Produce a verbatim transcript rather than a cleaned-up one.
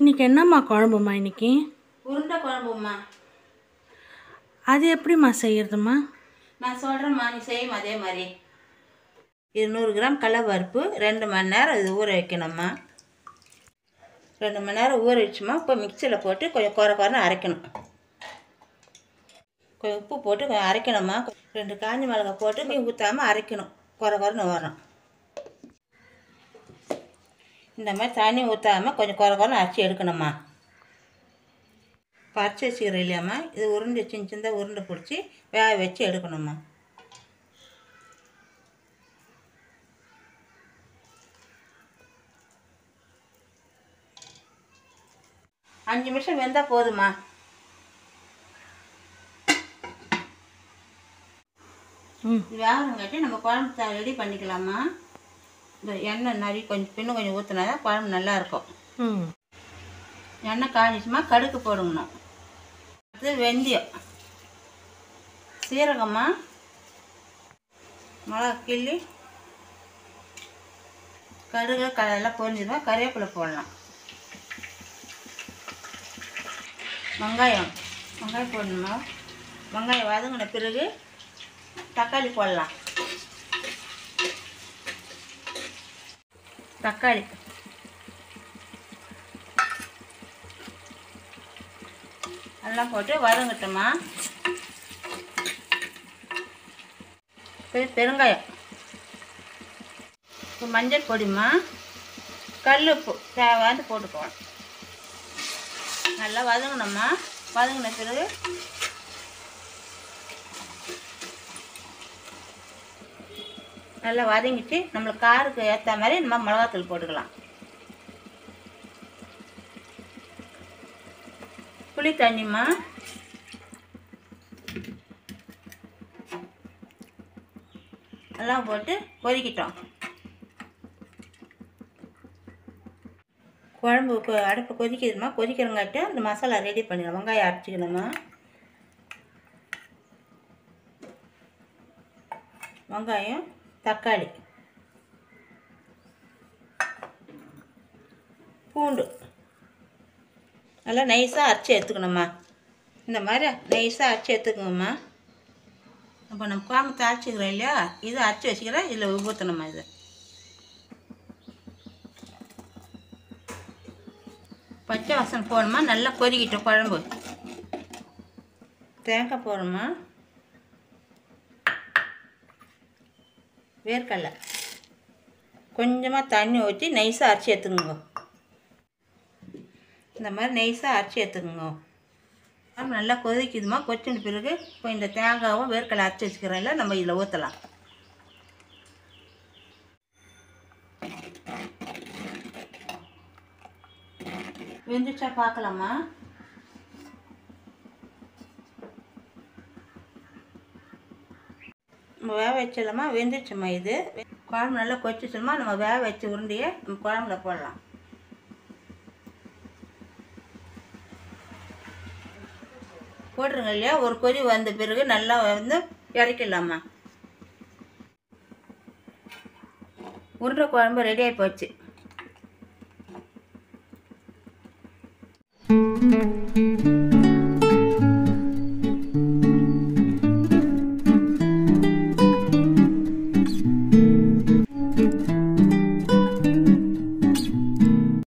இன்னைக்கு என்னம்மா குழம்புமா? இன்னைக்கு உருண்டை குழம்பும்மா. அது எப்படிம்மா செய்யறதும்மா? நான் சொல்கிறேம்மா, நீ செய்யும் அதே மாதிரி. இது நூறு கிராம் கடலைப்பருப்பு ரெண்டு மணி நேரம் இது ஊற வைக்கணும்மா. ரெண்டு மணி நேரம் ஊற வச்சுமா இப்போ மிக்சியில் போட்டு கொஞ்சம் குறை குறைன்னு அரைக்கணும். கொஞ்சம் உப்பு போட்டு கொஞ்சம் அரைக்கணும்மா. ரெண்டு காஞ்சி மிளகா போட்டு நீ ஊற்றாமல் அரைக்கணும், குறை குறைன்னு வரும். இந்த மாதிரி தண்ணி ஊற்றாமல் கொஞ்சம் குறை குறைன்னு அரைச்சி எடுக்கணும்மா. இப்போ அரைச்சி வச்சுக்கிறேன் இல்லையாம்மா, இது உருண்டை சின்ன சின்னதாக உருண்டை பிடிச்சி வேக வச்சு எடுக்கணும்மா. அஞ்சு நிமிஷம் வெந்தால் போதுமா. ம் வேகங்காட்டி நம்ம குழம்பு ரெடி பண்ணிக்கலாமா. இந்த எண்ணெய் நிறைய கொஞ்சம் பின்னும் கொஞ்சம் ஊற்றினா தான் குழம்பு நல்லாயிருக்கும். ம் எண்ணெய் காஞ்சிச்சுமா கடுகு போடுங்கணும். அது வெந்தயம், சீரகம்மா, மிளகா கிள்ளி, கடுகு கடலெல்லாம் பொரிஞ்சிடுமா. கறிவேப்பிலை போடலாம். வெங்காயம் வெங்காயம் போடணுமா. வெங்காயம் வதங்கின பிறகு தக்காளி போடலாம். தக்காளி எல்லாம் போட்டு வதங்கட்டுமா. பெருங்காயம், இப்போ மஞ்சள் பொடிமா, கல் உப்பு தேவையானது போட்டுக்குவோம். நல்லா வதங்கணும்மா. வதங்கின பிறகு நல்லா வதங்கிட்டு நம்மளுக்கு காருக்கு ஏற்ற மாதிரி நம்ம மிளகாத்தூள் போட்டுக்கலாம். புளி தண்ணிம்மா, எல்லாம் போட்டு கொதிக்கிட்டோம். குழம்பு அடுப்பு கொதிக்குதுமா. கொதிக்கிறங்காட்டி அந்த மசாலா ரெடி பண்ணிடலாம். வெங்காயம் அரைச்சிக்கணுமா. வெங்காயம், தக்காளி, பூண்டு நல்லா நைஸாக அரைச்சி எடுத்துக்கணும்மா. இந்த மாதிரி நைஸாக அரைச்சி எடுத்துக்கோங்கம்மா. இப்போ நம்ம குழம்பு தாளிச்சிக்கிறோம் இல்லையா, இதை அரைச்சி வச்சுக்கிறேன். இதில் ஊற்றணும்மா. இது பச்சை வாசனை போடணுமா. நல்லா கொதிக்கிட்டோம் குழம்பு. தேங்காய் போடணுமா. வேர்க்கடலை கொஞ்சமாக தண்ணி ஊற்றி நைஸாக அரைச்சி எடுத்துக்கோங்க. இந்த மாதிரி நைஸாக அரைச்சி எடுத்துக்கோங்க. நல்லா கொதிக்குதுமா. கொச்சின பிறகு இப்போ இந்த தேங்காயும் வேர்க்கடலை அரைச்சி வச்சுக்கிறோம்ல, நம்ம இதில் ஊற்றலாம். வெந்துச்சா பார்க்கலாமா. நம்ம வேக வச்சிடலாமா. வெந்துச்சுமா. இது குழம்பு நல்லா கொச்சிச்சுமா. நம்ம வேக வச்ச உருண்டையை நம்ம குழம்புல போடலாம். போட்டுருங்க இல்லையா. ஒரு கொதி வந்த பிறகு நல்லா வந்து இறக்கிடலாமா. உருண்டை குழம்பு ரெடி ஆகி போச்சு.